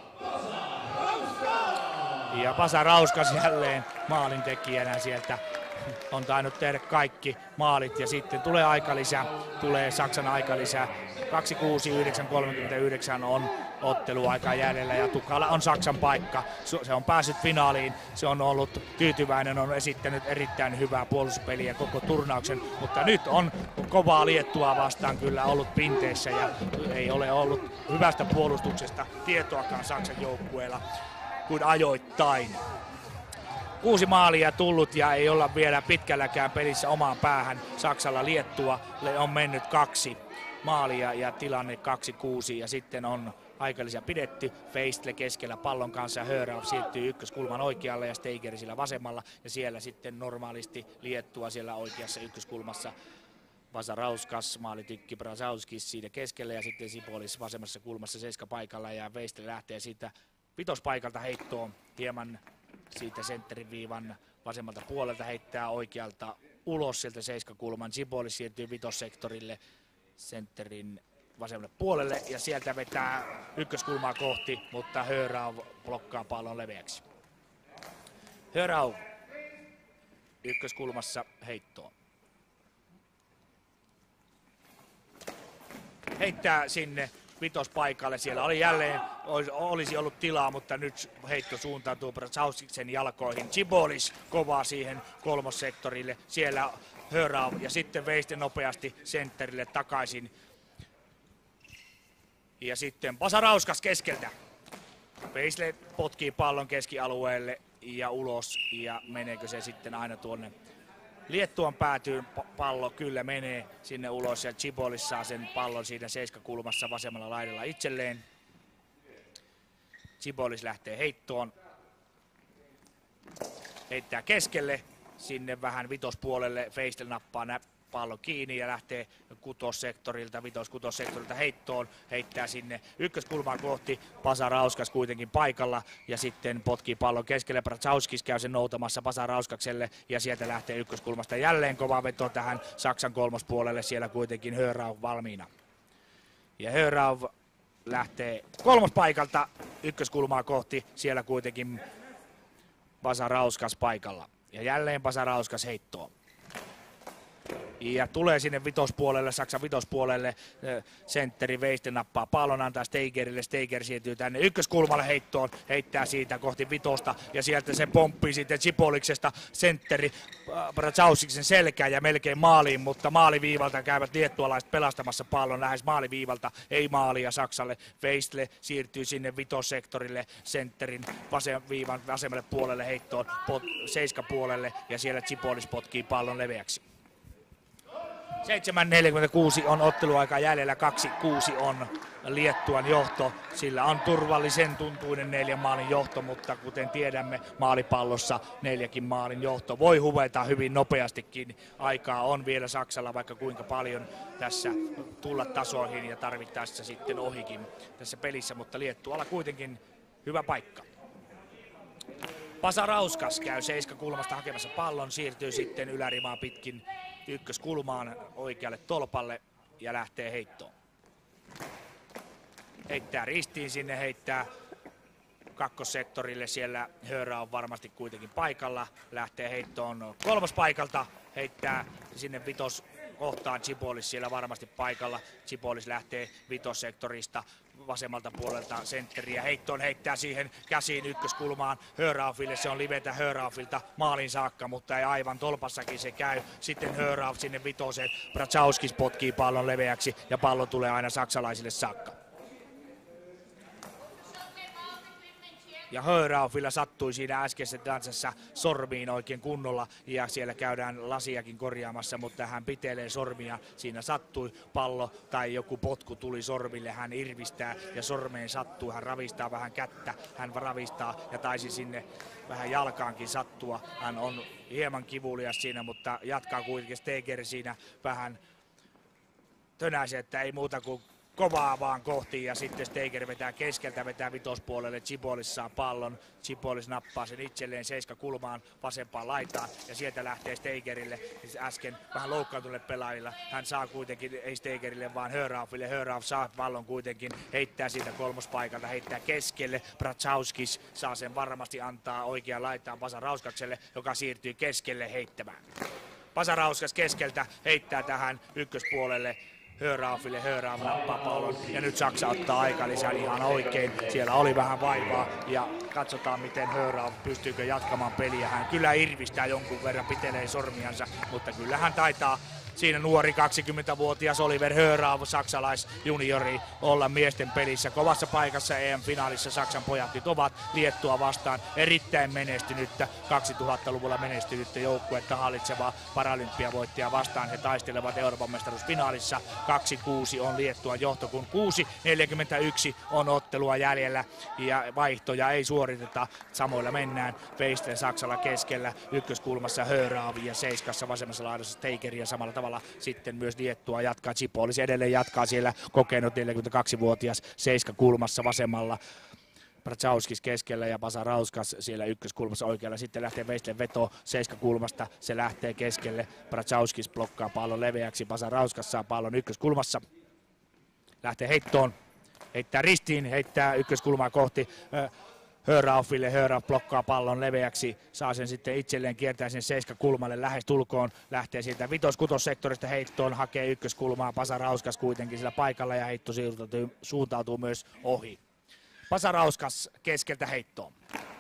Ja Pasa Rauskas jälleen maalintekijänä sieltä on tainnut tehdä kaikki maalit ja sitten tulee aikalisä, tulee Saksan aikalisä. kaksi kuusi yhdeksän kolmekymmentäyhdeksän on otteluaikaa jäljellä ja Tukala on Saksan paikka. Se on päässyt finaaliin, se on ollut tyytyväinen, on esittänyt erittäin hyvää puolustuspeliä koko turnauksen, mutta nyt on kovaa Liettua vastaan kyllä ollut pinteessä ja ei ole ollut hyvästä puolustuksesta tietoakaan Saksan joukkueella kuin ajoittain. Kuusi maalia tullut ja ei olla vielä pitkälläkään pelissä omaan päähän. Saksalla Liettua on mennyt kaksi maalia ja tilanne kaksi kuusi ja sitten on aikalisä pidetty. Feistle keskellä pallon kanssa, Hörauf siirtyy ykköskulman oikealle ja Steigeri sillä vasemmalla ja siellä sitten normaalisti Liettua siellä oikeassa ykköskulmassa. Vasarauskas, maalitykki Brasauskis siinä keskellä ja sitten Sipolis vasemmassa kulmassa seiska paikalla ja Feistle lähtee siitä vitospaikalta heittoon hieman siitä sentterin viivan vasemmalta puolelta, heittää oikealta ulos sieltä seiskakulman. Sipolis siirtyy vitossektorille sentterin vasemmalle puolelle ja sieltä vetää ykköskulmaa kohti, mutta Hörau blokkaa pallon leveäksi. Hörau ykköskulmassa heittoon. Heittää sinne vitospaikalle, siellä oli jälleen, olisi ollut tilaa, mutta nyt heitto suuntautuu Brasauskiksen jalkoihin. Cibolis kovaa siihen kolmossektorille, siellä Hörau ja sitten Veiste nopeasti sentterille takaisin. Ja sitten Pasarauskas keskeltä. Veisle potkii pallon keskialueelle ja ulos ja meneekö se sitten aina tuonne Liettuan päätyyn, pallo kyllä menee sinne ulos ja Cibolis saa sen pallon siinä seiskakulmassa vasemmalla laidalla itselleen. Cibolis lähtee heittoon. Heittää keskelle, sinne vähän vitospuolelle, Feistel nappaa nä- pallo kiinni ja lähtee kutossektorilta, vitos-kutossektorilta heittoon, heittää sinne ykköskulmaa kohti, Pasarauskas kuitenkin paikalla ja sitten potkii pallon keskelle, Brasauskis käy sen noutamassa Pasarauskakselle ja sieltä lähtee ykköskulmasta jälleen kova veto tähän Saksan kolmospuolelle, siellä kuitenkin Hörau valmiina. Ja Hörau lähtee kolmospaikalta ykköskulmaa kohti, siellä kuitenkin Pasarauskas paikalla ja jälleen Pasarauskas heittoon. Ja tulee sinne vitospuolelle, Saksan vitospuolelle, sentteri Veiste nappaa pallon, antaa Steigerille, Steiger siirtyy tänne ykköskulmalle heittoon, heittää siitä kohti vitosta ja sieltä se pomppii sitten Cipoliksesta sentteri Brasauskiksen selkään ja melkein maaliin, mutta maaliviivalta käyvät liettualaiset pelastamassa pallon lähes maaliviivalta, ei maalia Saksalle. Veistle siirtyy sinne vitossektorille, sentterin vasem, viivan vasemmalle puolelle heittoon, pot, seiskapuolelle ja siellä Cipolis potkii pallon leveäksi. seitsemän neljäkymmentäkuusi on otteluaika jäljellä, kaksi kuusi on Liettuan johto. Sillä on turvallisen tuntuinen neljän maalin johto, mutta kuten tiedämme maalipallossa neljäkin maalin johto voi huveta hyvin nopeastikin. Aikaa on vielä Saksalla vaikka kuinka paljon tässä tulla tasoihin ja tarvittaessa sitten ohikin tässä pelissä, mutta Liettualla kuitenkin hyvä paikka. Pasarauskas käy seiskakulmasta hakemassa pallon, siirtyy sitten ylärimaa pitkin ykköskulmaan oikealle tolpalle ja lähtee heittoon. Heittää ristiin sinne, heittää kakkossektorille, siellä Hörau on varmasti kuitenkin paikalla. Lähtee heittoon kolmospaikalta, heittää sinne vitos kohtaan Cibolis siellä varmasti paikalla. Cibolis lähtee vitossektorista vasemmalta puolelta sentteriä heittoon, heittää siihen käsiin ykköskulmaan Höraufille. Se on livetä Höraufilta maalin saakka, mutta ei aivan, tolpassakin se käy. Sitten Hörauf sinne vitoseen, Brasauskis potkii pallon leveäksi ja pallo tulee aina saksalaisille saakka. Ja Höraufilla sattui siinä äskeisessä tanssassa sormiin oikein kunnolla ja siellä käydään lasiakin korjaamassa, mutta hän pitelee sormia. Siinä sattui pallo tai joku potku tuli sormille, hän irvistää ja sormeen sattuu, hän ravistaa vähän kättä, hän ravistaa ja taisi sinne vähän jalkaankin sattua. Hän on hieman kivulias siinä, mutta jatkaa kuitenkin. Steiger siinä vähän tönäisi, että ei muuta kuin kovaa vaan kohti ja sitten Steiger vetää keskeltä, vetää vitospuolelle, Chibolis saa pallon, Chibolis nappaa sen itselleen seiska kulmaan vasempaan laitaan ja sieltä lähtee Steigerille, siis äsken vähän loukkaantuneelle pelaajilla, hän saa kuitenkin, ei Steigerille vaan Höraufille, Hörauf saa pallon kuitenkin, heittää siitä kolmospaikalta, heittää keskelle, Bratsauskis saa sen varmasti antaa oikeaan laitaan Pasa Rauskakselle, joka siirtyy keskelle heittämään. Pasa Rauskas keskeltä heittää tähän ykköspuolelle Höraufille, Hörauf nappaa pallon ja nyt Saksa ottaa aika lisää ihan oikein. Siellä oli vähän vaivaa ja katsotaan miten Hörauf pystyykö jatkamaan peliä. Hän kyllä irvistää jonkun verran, pitelee sormiansa, mutta kyllä hän taitaa siinä nuori kaksikymmentävuotias Oliver Hörauf, saksalaisjuniori, olla miesten pelissä. Kovassa paikassa E M-finaalissa Saksan pojat nyt ovat Liettua vastaan erittäin menestynyttä, kaksituhattaluvulla menestynyttä joukkuetta hallitsevaa paralympiavoittajaa vastaan. He taistelevat Euroopan mestaruusfinaalissa. kaksi kuusi on Liettuan johto, kun kuusi neljäkymmentäyksi on ottelua jäljellä ja vaihtoja ei suoriteta. Samoilla mennään. Veistel Saksalla keskellä, ykköskulmassa Hörauf ja seiskassa vasemmassa laidassa Steiger ja samalla tavalla sitten myös Liettua jatkaa. Chibolis edelleen jatkaa siellä kokenut neljäkymmentäkaksivuotias seiska kulmassa vasemmalla. Bratsauskis keskellä ja Pasa Rauskas siellä ykköskulmassa oikealla. Sitten lähtee Veistlen veto seiskakulmasta. Se lähtee keskelle. Bratsauskis blokkaa pallon leveäksi. Pasa Rauskas saa pallon ykköskulmassa. Lähtee heittoon. Heittää ristiin. Heittää ykköskulmaa kohti Höraufille. Hörauf blokkaa pallon leveäksi. Saa sen sitten itselleen, kiertää sen seiskakulmalle lähes tulkoon. Lähtee siitä vitos-kutossektorista heittoon. Hakee ykköskulmaa. Pasa Rauskas kuitenkin sillä paikalla ja heitto suuntautuu, suuntautuu myös ohi. Pasa Rauskas keskeltä heittoon.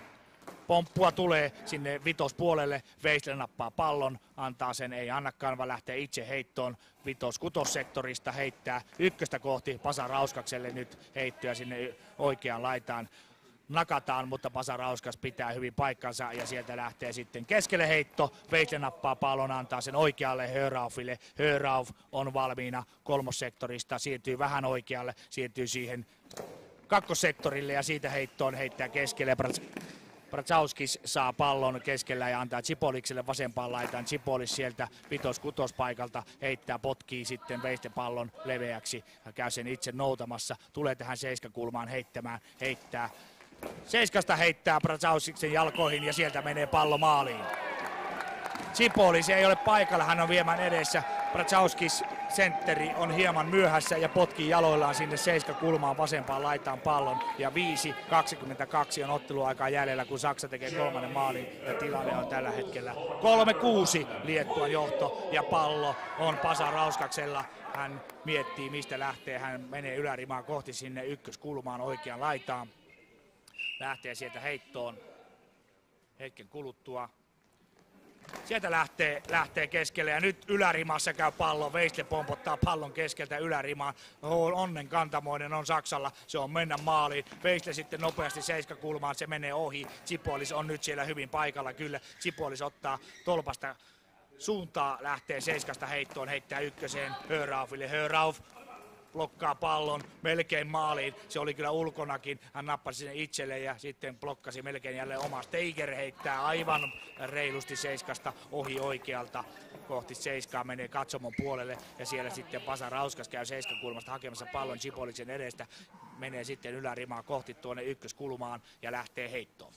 Pomppua tulee sinne vitospuolelle, Veistel nappaa pallon, antaa sen, ei annakaan, vaan lähtee itse heittoon vitos-kutossektorista, heittää ykköstä kohti Pasa Rauskakselle nyt heittoja sinne oikeaan laitaan. Nakataan, mutta Pasa Rauskas pitää hyvin paikkansa ja sieltä lähtee sitten keskelle heitto. Veistel nappaa pallon, antaa sen oikealle Höraufille. Hörauf on valmiina kolmossektorista, siirtyy vähän oikealle, siirtyy siihen kakkossektorille ja siitä heittoon heittää keskelle. Bratsauskis saa pallon keskellä ja antaa Chibolikselle vasempaan laitaan. Chibolis sieltä vitos-kutospaikalta heittää, potkii sitten Veistel pallon leveäksi. Käy sen itse noutamassa, tulee tähän seiskakulmaan heittämään, heittää. Seiskasta heittää Bratsauskiksen jalkoihin ja sieltä menee pallo maaliin. Chibolis ei ole paikalla, hän on hieman edessä. Bratsauskis sentteri on hieman myöhässä ja potkii jaloillaan sinne seiskakulmaan vasempaan laitaan pallon. Ja viisi kaksikymmentäkaksi on otteluaikaa jäljellä, kun Saksa tekee kolmannen maalin ja tilanne on tällä hetkellä kolme kuusi Liettuan johto ja pallo on Pasa Rauskaksella. Hän miettii mistä lähtee, hän menee ylärimaa kohti sinne ykköskulmaan oikeaan laitaan. Lähtee sieltä heittoon hetken kuluttua. Sieltä lähtee, lähtee keskelle ja nyt ylärimassa käy pallo. Veistel pompottaa pallon keskeltä ylärimaan. Onnen kantamoinen on Saksalla. Se on mennä maaliin. Veistel sitten nopeasti seiskakulmaan. Se menee ohi. Chibolis on nyt siellä hyvin paikalla. Kyllä Chibolis ottaa tolpasta suuntaa. Lähtee seiskasta heittoon. Heittää ykköseen Höraufille. Hörauf blokkaa pallon melkein maaliin. Se oli kyllä ulkonakin. Hän nappasi sen itselle ja sitten blokkasi melkein jälleen oma. Steiger heittää aivan reilusti seiskasta ohi oikealta. Kohti seiskaa menee katsomon puolelle ja siellä sitten Pasa Rauskas käy seiskakulmasta hakemassa pallon Chiboliksen edestä. Menee sitten ylärimaa kohti tuonne ykköskulmaan ja lähtee heittoon.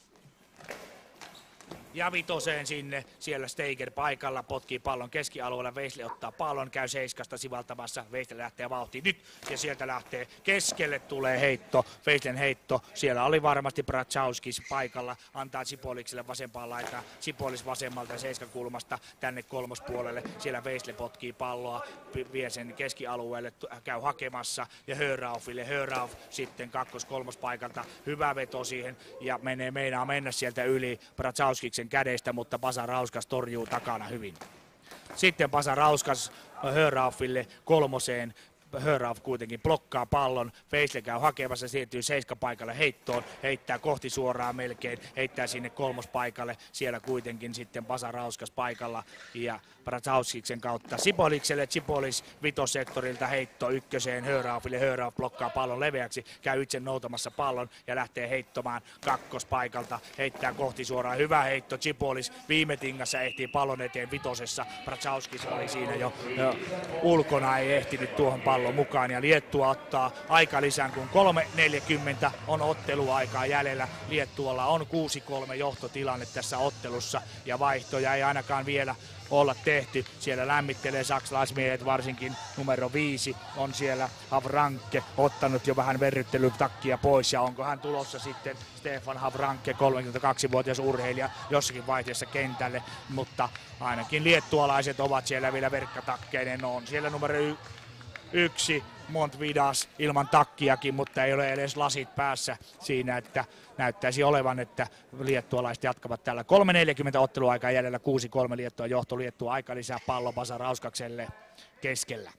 Ja vitoseen sinne, siellä Steiger paikalla, potkii pallon keskialueella, Veistel ottaa pallon, käy seiskasta sivaltamassa, Veistel lähtee vauhtiin nyt ja sieltä lähtee keskelle, tulee heitto, Veistlen heitto, siellä oli varmasti Bratsauskis paikalla, antaa Chibolikselle vasempaan laitaan, Chibolis vasemmalta seiskakulmasta tänne kolmospuolelle, siellä Veistel potkii palloa, vie sen keskialueelle, käy hakemassa ja Höraufille, Hörauf sitten kakkos-kolmospaikalta, hyvä veto siihen ja menee, meinaa mennä sieltä yli Bratsauskiksen kädestä, mutta Pasa Rauskas torjuu takana hyvin. Sitten Pasa Rauskas Höraufille kolmoseen. Hörauf kuitenkin blokkaa pallon, Veistel käy hakemassa, siirtyy seiskapaikalle heittoon, heittää kohti suoraan melkein, heittää sinne kolmospaikalle, siellä kuitenkin sitten Pasa Rauskas paikalla ja Bratsauskiksen kautta Chibolikselle, Chibolis vitossektorilta heitto ykköseen Höraufille, Hörauf blokkaa pallon leveäksi, käy itse noutamassa pallon ja lähtee heittomaan kakkospaikalta, heittää kohti suoraan, hyvä heitto, Chibolis viime tingassa ehtii pallon eteen vitosessa, Bratsauskis oli siinä jo, jo ulkona, ei ehtinyt tuohon pallon pallon mukaan ja Liettua ottaa aikalisän, kun kolme neljäkymmentä on otteluaikaa jäljellä. Liettualla on kuusi kolme johtotilanne tässä ottelussa ja vaihtoja ei ainakaan vielä olla tehty. Siellä lämmittelee saksalaismiehet, varsinkin numero viisi on siellä Havranke ottanut jo vähän verryttelytakkia pois ja onko hän tulossa sitten Stefan Havranke, kolmekymmentäkaksivuotias urheilija, jossakin vaiheessa kentälle, mutta ainakin liettualaiset ovat siellä vielä verkkatakkeinen. On siellä numero y- yksi Montvidas ilman takkiakin, mutta ei ole edes lasit päässä siinä, että näyttäisi olevan, että liettualaiset jatkavat tällä. kolme neljäkymmentä otteluaikaa jäljellä, kuusi kolme Liettua johto. Liettua aika lisää pallo Pasa Rauskakselle keskellä.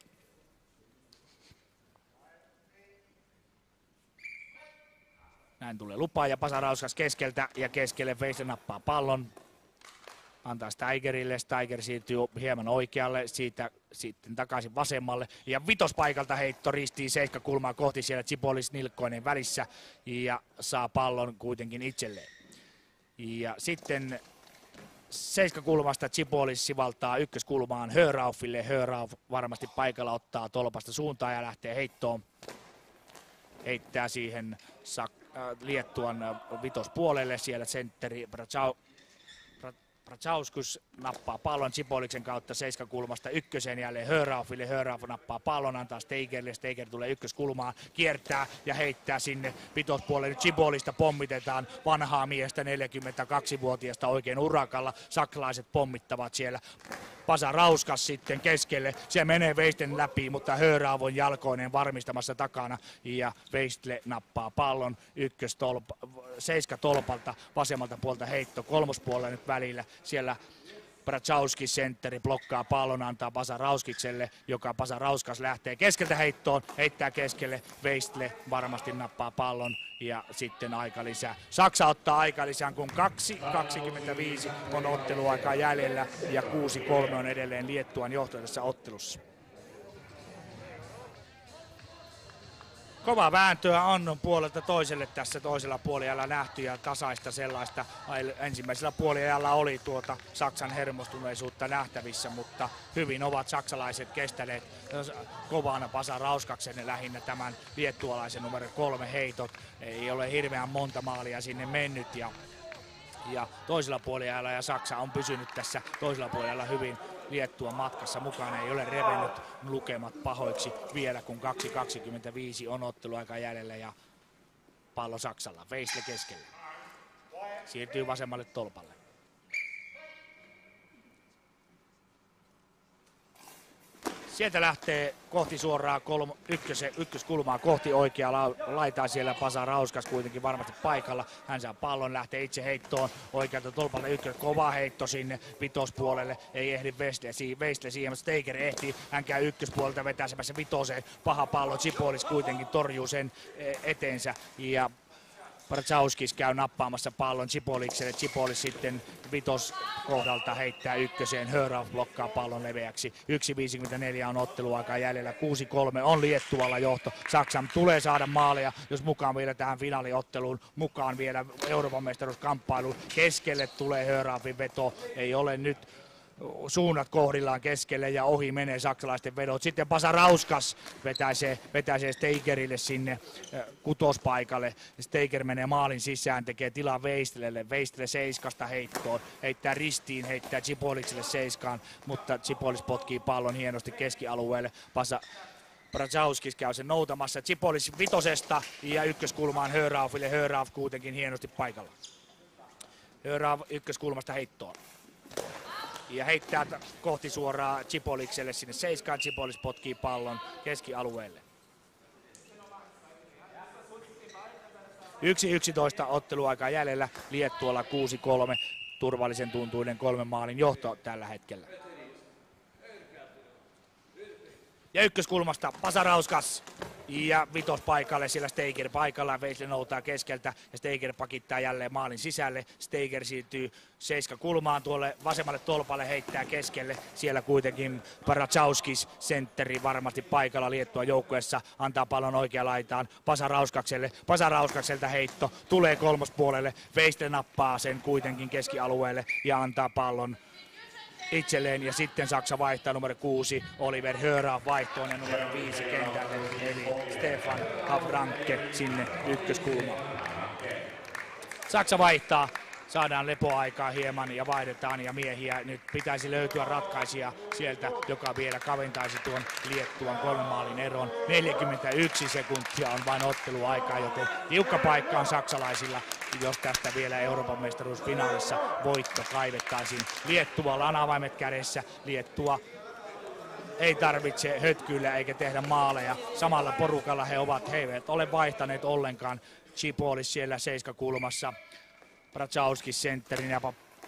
Näin tulee lupa ja Pasa Rauskas keskeltä ja keskelle Veisle nappaa pallon. Antaa Steigerille, Steiger siirtyy hieman oikealle, siitä sitten takaisin vasemmalle. Ja vitospaikalta heitto ristiin seiskakulmaa kohti, siellä Tsipolis Nilkkoinen välissä ja saa pallon kuitenkin itselleen. Ja sitten seiskakulmasta Tsipolis sivaltaa ykköskulmaan Höraufille. Hörauf varmasti paikalla ottaa tolpasta suuntaan ja lähtee heittoon. Heittää siihen Sak- äh, Liettuan vitospuolelle, siellä sentteri Brachau. Brachauskus nappaa pallon Tsipoliksen kautta seiskakulmasta ykköseen jälleen Höraufille. Hörauf nappaa pallon, antaa Steigerille. Steiger tulee ykköskulmaan, kiertää ja heittää sinne vitospuolelle. Tsipolista pommitetaan vanhaa miestä, neljäkymmentäkaksivuotiaasta oikein urakalla. Saksalaiset pommittavat siellä. Pasa Rauskas sitten keskelle. Se menee Veisten läpi, mutta Hörauf on jalkoinen varmistamassa takana. Ja Veistle nappaa pallon ykköstolpa, seiskatolpalta vasemmalta puolta heitto kolmospuolella nyt välillä. Siellä Brachauski sentteri blokkaa pallon, antaa Pasa Rauskikselle, joka Pasa Rauskas lähtee keskeltä heittoon, heittää keskelle, Veistle varmasti nappaa pallon ja sitten aika lisää. Saksa ottaa aika lisään, kun kaksi kaksikymmentäviisi on otteluaikaa jäljellä ja kuusi kolme on edelleen Liettuan johto tässä ottelussa. Kova vääntöä on puolelta toiselle tässä toisella puoliajalla nähty ja tasaista sellaista. Ensimmäisellä puoliajalla oli tuota Saksan hermostuneisuutta nähtävissä, mutta hyvin ovat saksalaiset kestäneet kovana Pasa Rauskaksen lähinnä tämän liettualaisen numero kolme heitot. Ei ole hirveän monta maalia sinne mennyt ja, ja toisella puoliajalla ja Saksa on pysynyt tässä toisella puoliajalla hyvin Liettuan matkassa mukana, ei ole revennyt lukemat pahoiksi vielä, kun kaksi kaksikymmentäviisi on otteluaika jäljellä ja pallo Saksalla. Veisle keskellä. Siirtyy vasemmalle tolpalle. Sieltä lähtee kohti suoraan kolm, ykköse, ykköskulmaa kohti oikeaa la, laitaa siellä Pasa Rauskas kuitenkin varmasti paikalla. Hän saa pallon, lähtee itse heittoon oikealta tolpalle ykkös, kova heitto sinne vitospuolelle. Ei ehdi Veistle, Veistle siihen, mutta Steiger ehtii. Hän käy ykköspuolelta vetäsemässä vitoseen. Paha pallo, Tsipolis kuitenkin torjuu sen eteensä ja Brachauskis käy nappaamassa pallon Tsipolikselle. Tsipolis sitten vitos kohdalta heittää ykköseen. Hörauf blokkaa pallon leveäksi. yksi viisikymmentäneljä on otteluaikaa jäljellä. kuusi kolme on Liettualla johto. Saksan tulee saada maaleja, jos mukaan vielä tähän finaaliotteluun. Mukaan vielä Euroopan mestaruuskamppailuun. Keskelle tulee Höraufin veto. Ei ole nyt suunnat kohdillaan keskelle ja ohi menee saksalaisten vedot. Sitten Pasa Rauskas vetäisee, vetäisee Steigerille sinne kutospaikalle. Steiger menee maalin sisään, tekee tilaa Veistlelle. Veistle seiskasta heittoon. Heittää ristiin, heittää Tsipolikselle seiskaan, mutta Tsipolis potkii pallon hienosti keskialueelle. Pasa Brachauskis käy sen noutamassa. Tsipolis vitosesta ja ykköskulmaan Höraufille. Hörauf kuitenkin hienosti paikalla. Hörauf ykköskulmasta heittoon. Ja heittää kohti suoraan Tsipolikselle sinne seiskaan. Tsipolis potkii pallon keskialueelle. yksi yksitoista otteluaikaa jäljellä. Liettualla kuusi kolme. Turvallisen tuntuinen kolmen maalin johto tällä hetkellä. Ja ykköskulmasta Pasa Rauskas ja vitospaikalle, siellä Steiger paikalla, Veisle noutaa keskeltä ja Steiger pakittaa jälleen maalin sisälle. Steiger siirtyy seiska kulmaan tuolle vasemmalle tolpalle, heittää keskelle, siellä kuitenkin Brachauskis sentteri varmasti paikalla Liettuan joukkueessa, antaa pallon oikea laitaan Pasa Rauskakselle. Pasa Rauskakselta heitto, tulee kolmospuolelle, Veisle nappaa sen kuitenkin keskialueelle ja antaa pallon itselleen ja sitten Saksa vaihtaa numero kuusi Oliver Höra vaihtoon ja numero viisi kentälle eli Stefan Havranke sinne ykköskulmaan. Saksa vaihtaa, saadaan lepoaikaa hieman ja vaihdetaan ja miehiä. Nyt pitäisi löytyä ratkaisija sieltä, joka vielä kaventaisi tuon Liettuan kolmen maalin eron. neljäkymmentäyksi sekuntia on vain otteluaikaa, joten tiukka paikka on saksalaisilla. Jos tästä vielä Euroopan mestaruusfinaalissa voitto kaivettaisiin. Liettualla on avaimet kädessä. Liettua ei tarvitse hötkyillä eikä tehdä maaleja. Samalla porukalla he ovat, he eivät ole vaihtaneet ollenkaan. Chipolis siellä seiskakulmassa. Bratzauskis sentterin ja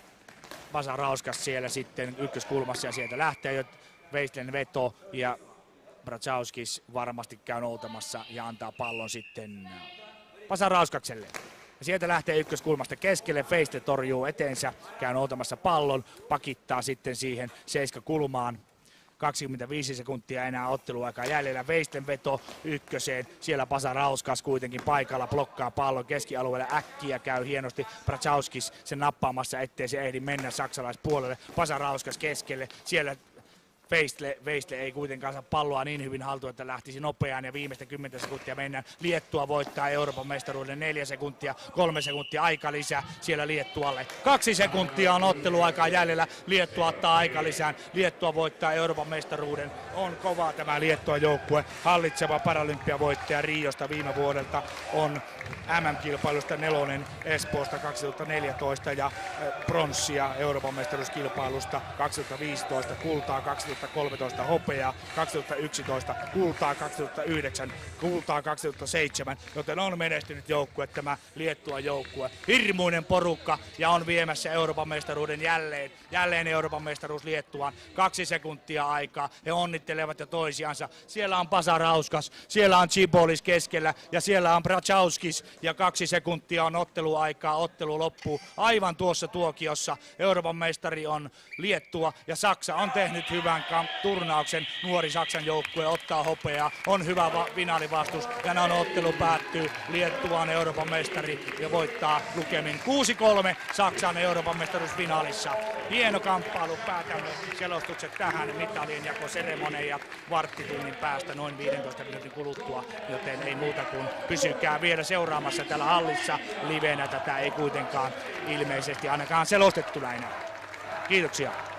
Pasa Rauskas siellä sitten ykköskulmassa ja sieltä lähtee jo Veistlen veto ja Bratzauskis varmasti käy noutamassa ja antaa pallon sitten Pasa Rauskakselle. Ja sieltä lähtee ykköskulmasta keskelle, Veistle torjuu eteensä, käy noutamassa pallon, pakittaa sitten siihen seiskakulmaan. kaksikymmentäviisi sekuntia enää otteluaikaa jäljellä. Veistlen veto ykköseen. Siellä Pasa Rauskas kuitenkin paikalla blokkaa pallon keskialueelle äkkiä. Käy hienosti Bratzauskis sen nappaamassa, ettei se ehdi mennä saksalaispuolelle. Pasa Rauskas keskelle. Siellä Veistle, Veistle ei kuitenkaan saa palloa niin hyvin haltuun, että lähtisi nopeaan ja viimeistä kymmentä sekuntia mennään. Liettua voittaa Euroopan mestaruuden neljä sekuntia, kolme sekuntia aika lisää siellä Liettualle. Kaksi sekuntia on otteluaikaa jäljellä, Liettua ottaa aika lisään. Liettua voittaa Euroopan mestaruuden. On kova tämä Liettuan joukkue, hallitseva paralympiavoittaja Riosta viime vuodelta on M M-kilpailusta nelonen Espoosta kaksituhattaneljätoista ja pronssia Euroopan mestaruuskilpailusta kaksituhattaviisitoista, kultaa kaksituhattakolmetoista, hopeaa kaksituhattayksitoista, kultaa kaksituhattayhdeksän, kultaa kaksituhattaseitsemän, joten on menestynyt joukkue tämä Liettuan joukkue. Hirmuinen porukka ja on viemässä Euroopan mestaruuden jälleen. Jälleen Euroopan mestaruus Liettuaan. Kaksi sekuntia aikaa. He onnittelevat jo toisiansa. Siellä on Pasa Rauskas, siellä on Chipolis keskellä ja siellä on Bratzauskis ja kaksi sekuntia on otteluaikaa. Ottelu loppuu aivan tuossa tuokiossa. Euroopan mestari on Liettua ja Saksa on tehnyt hyvän turnauksen. Nuori Saksan joukkue ottaa hopeaa. On hyvä va- finaalivastus ja näin ottelu päättyy. Liettua on Euroopan mestari ja voittaa lukemin kuusi kolme Saksan Euroopan mestaruusfinaalissa. Hieno kamppailu, päätämme selostukset tähän mitalien jakoseremonia varttitunnin päästä noin viidentoista minuutin kuluttua, joten ei muuta kuin pysykää vielä seuraamassa täällä hallissa livenä. Tätä ei kuitenkaan ilmeisesti ainakaan selostettuna enää. Kiitoksia.